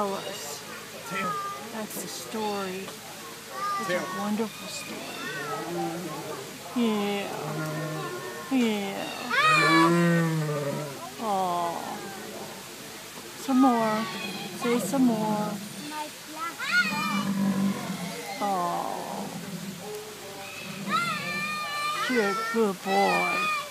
tell us. That's a story. It's a wonderful story. Yeah. Yeah. Oh. Some more. Say some more. Oh. You're a good boy.